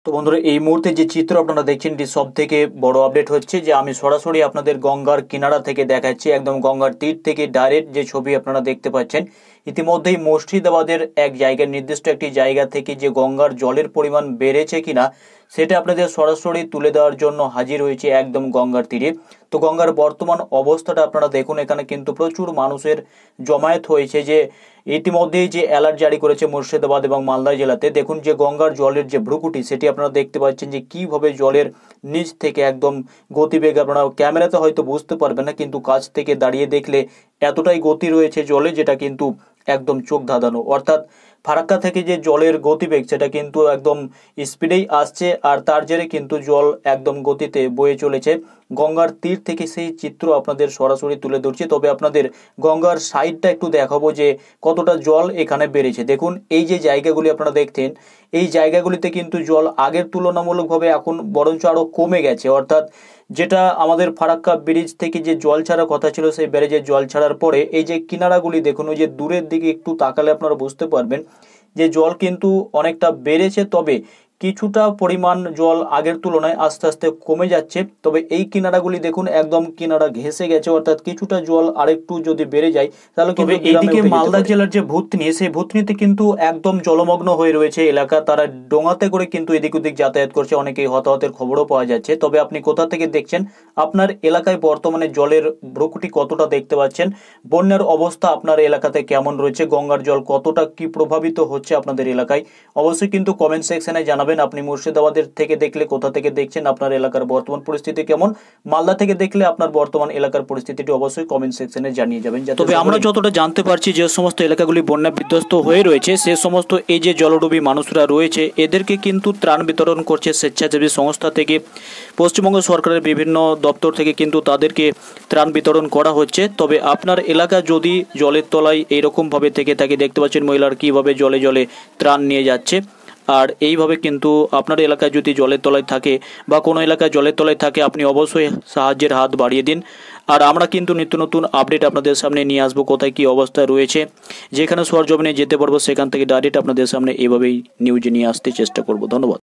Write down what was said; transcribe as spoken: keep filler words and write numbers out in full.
তো বন্ধুরা এই মুহূর্তে যে চিত্র আপনারা দেখছেন এটি সব থেকে বড় আপডেট হচ্ছে যে আমি সরাসরি আপনাদের গঙ্গার কিনারা থেকে দেখাচ্ছি, একদম গঙ্গার তীর থেকে ডাইরেক্ট যে ছবি আপনারা দেখতে পাচ্ছেন। ইতিমধ্যেই মুর্শিদাবাদের এক জায়গায় নির্দিষ্ট একটি জায়গা থেকে যে গঙ্গার জলের পরিমাণ বেড়েছে কিনা সেটা আপনাদের সরাসরি তুলে দেওয়ার জন্য হাজির হয়েছে একদম গঙ্গার তীরে। তো গঙ্গার বর্তমান অবস্থাটা আপনারা দেখুন, এখানে কিন্তু প্রচুর মানুষের জমায়েত হয়েছে। যে ইতিমধ্যেই যে অ্যালার্ট জারি করেছে মুর্শিদাবাদ এবং মালদা জেলাতে, দেখুন যে গঙ্গার জলের যে ভ্রুকুটি সেটি আপনারা দেখতে পাচ্ছেন যে কিভাবে জলের নিচ থেকে একদম গতিবেগ, আপনারা ক্যামেরাতে হয়তো বুঝতে পারবেন না, কিন্তু কাছ থেকে দাঁড়িয়ে দেখলে এতটাই গতি রয়েছে জলে যেটা কিন্তু একদম চোখ ধাঁধানো। অর্থাৎ ফারাক্কা থেকে যে জলের গতিবেগ সেটা কিন্তু একদম স্পিডেই আসছে, আর তার জেরে কিন্তু জল একদম গতিতে বয়ে চলেছে। গঙ্গার তীর থেকে সেই চিত্র আপনাদের সরাসরি তুলে ধরছি। তবে আপনাদের গঙ্গার সাইডটা একটু দেখাবো যে কতটা জল এখানে বেড়েছে। দেখুন এই যে জায়গাগুলি আপনারা দেখতেন, এই জায়গাগুলিতে কিন্তু জল আগের তুলনামূলকভাবে এখন বরঞ্চ আরও কমে গেছে। অর্থাৎ যেটা আমাদের ফারাক্কা ব্রিজ থেকে যে জল ছাড়ার কথা ছিল, সেই ব্যারেজের জল ছাড়ার পরে এই যে কিনারাগুলি দেখুন, ওই যে দূরের দিকে একটু তাকালে আপনারা বুঝতে পারবেন যে জল কিন্তু অনেকটা বেড়েছে। তবে কিছুটা পরিমাণ জল আগের তুলনায় আস্তে আস্তে কমে যাচ্ছে। তবে এই কিনারাগুলি দেখুন একদম কিনারা ঘেঁষে গেছে, অর্থাৎ কিছুটা জল আরেকটু যদি বেড়ে যায় তাহলে কিন্তু এইদিকে মালদা জেলার যে ভূতনি, সেই ভূতনিতে কিন্তু একদম জলমগ্ন হয়ে রয়েছে এলাকা। তারা ডোঙাতে করে কিন্তু এদিক ওদিক যাতায়াত করছে, অনেকেই হতাহতের খবরও পাওয়া যাচ্ছে। তবে আপনি কোথা থেকে দেখছেন, আপনার এলাকায় বর্তমানে জলের ভ্রুকুটি কতটা দেখতে পাচ্ছেন, বন্যার অবস্থা আপনার এলাকাতে কেমন রয়েছে, গঙ্গার জল কতটা কি প্রভাবিত হচ্ছে আপনাদের এলাকায়, অবশ্যই কিন্তু কমেন্ট সেকশনে জানাবেন। আপনি মুর্শিদাবাদের থেকে দেখলে কোথা থেকে দেখছেন, আপনার এলাকার বর্তমান পরিস্থিতি কেমন, মালদা থেকে দেখলে আপনার বর্তমান এলাকার পরিস্থিতিটি অবশ্যই কমেন্ট সেকশনে জানিয়ে যাবেন। তবে আমরা যতটা জানতে পারছি যে সমস্ত এলাকাগুলি বন্যা বিধ্বস্ত হয়ে রয়েছে, সে সমস্ত এই যে জলডুবি মানুষরা রয়েছে এদেরকে কিন্তু ত্রাণ বিতরণ করছে স্বেচ্ছাসেবী সংস্থা থেকে, পশ্চিমবঙ্গ সরকারের বিভিন্ন দপ্তর থেকে কিন্তু তাদেরকে ত্রাণ বিতরণ করা হচ্ছে। তবে আপনার এলাকা যদি জলের তলায় এইরকমভাবে থেকে থাকে, দেখতে পাচ্ছেন মহিলার কীভাবে জলে জলে ত্রাণ নিয়ে যাচ্ছে। আর এইভাবে কিন্তু আপনার এলাকায় যদি জলের তলায় থাকে বা কোনো এলাকায় জলের তলায় থাকে, আপনি অবশ্যই সাহায্যের হাত বাড়িয়ে দিন। আর আমরা কিন্তু নিত্য নতুন আপডেট আপনাদের সামনে নিয়ে আসবো, কোথায় কী অবস্থা রয়েছে, যেখানে সরজমিনে যেতে পারবো সেখান থেকে ডাইরেক্ট আপনাদের সামনে এইভাবেই নিউজ নিয়ে আসতে চেষ্টা করব। ধন্যবাদ।